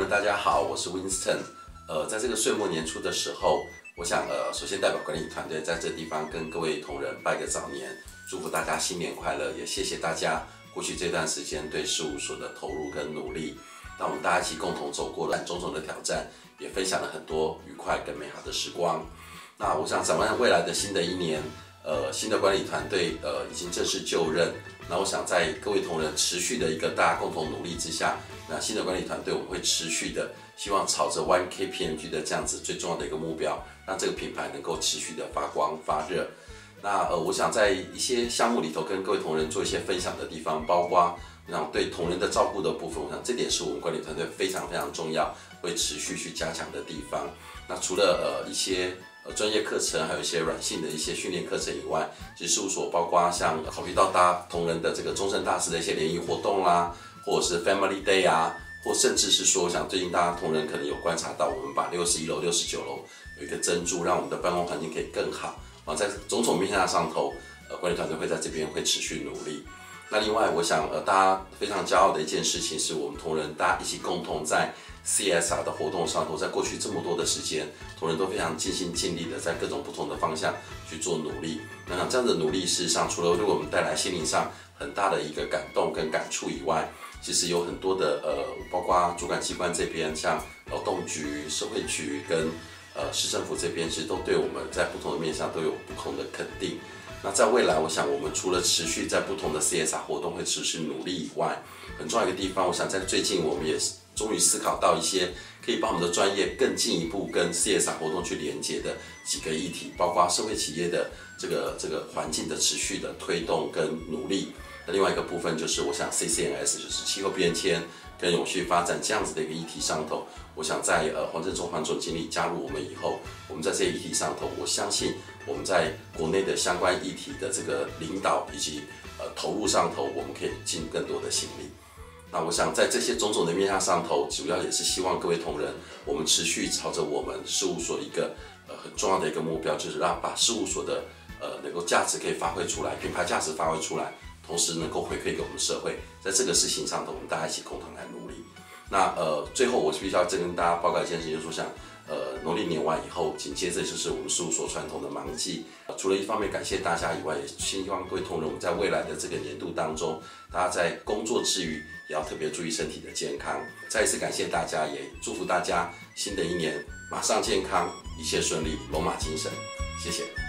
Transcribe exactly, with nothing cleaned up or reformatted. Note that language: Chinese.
人大家好，我是 Winston。呃，在这个岁末年初的时候，我想呃，首先代表管理团队在这地方跟各位同仁拜个早年，祝福大家新年快乐，也谢谢大家过去这段时间对事务所的投入跟努力。让我们大家一起共同走过了种种的挑战，也分享了很多愉快跟美好的时光。那我想展望未来的新的一年，呃，新的管理团队呃已经正式就任。那我想在各位同仁持续的一个大家共同努力之下，那新的管理团队我们会持续的希望朝着 one K P M G 的这样子最重要的一个目标，让这个品牌能够持续的发光发热。那呃，我想在一些项目里头跟各位同仁做一些分享的地方，包括我想对同仁的照顾的部分，我想这点是我们管理团队非常非常重要，会持续去加强的地方。那除了呃一些呃专业课程，还有一些软性的一些训练课程以外，其实事务所包括像考虑到大家同仁的这个终身大事的一些联谊活动啦，或者是 Family Day 啊，或甚至是说，我想最近大家同仁可能有观察到，我们把六十一楼、六十九楼有一个珍珠，让我们的办公环境可以更好。啊，在种种面向上头，呃，管理团队会在这边会持续努力。那另外，我想呃，大家非常骄傲的一件事情，是我们同仁大家一起共同在 C S R 的活动上头，在过去这么多的时间，同仁都非常尽心尽力的在各种不同的方向去做努力。那这样的努力，事实上除了为我们带来心灵上很大的一个感动跟感触以外，其实有很多的呃，包括主管机关这边，像劳动局、社会局跟呃市政府这边，其实都对我们在不同的面向都有不同的肯定。那在未来，我想我们除了持续在不同的 C S R 活动会持续努力以外，很重要一个地方，我想在最近我们也终于思考到一些可以把我们的专业更进一步跟 C S R 活动去连接的几个议题，包括社会企业的这个这个环境的持续的推动跟努力。那另外一个部分就是我想 C C N S 就是气候变迁跟永续发展这样子的一个议题上头，我想在呃黄振中黄总经理加入我们以后，我们在这些议题上头，我相信我们在国内的相关议题的这个领导以及呃投入上头，我们可以尽更多的心力。那我想在这些种种的面向上头，主要也是希望各位同仁，我们持续朝着我们事务所一个呃很重要的一个目标，就是让把事务所的呃能够价值可以发挥出来，品牌价值发挥出来。同时能够回馈给我们社会，在这个事情上头，我们大家一起共同来努力。那呃，最后我必须要再跟大家报告一件事情，就是说像呃农历年完以后，紧接着就是我们事务所传统的忙季。除了一方面感谢大家以外，也希望各位同仁，我们在未来的这个年度当中，大家在工作之余也要特别注意身体的健康。再一次感谢大家，也祝福大家新的一年马上健康，一切顺利，龙马精神。谢谢。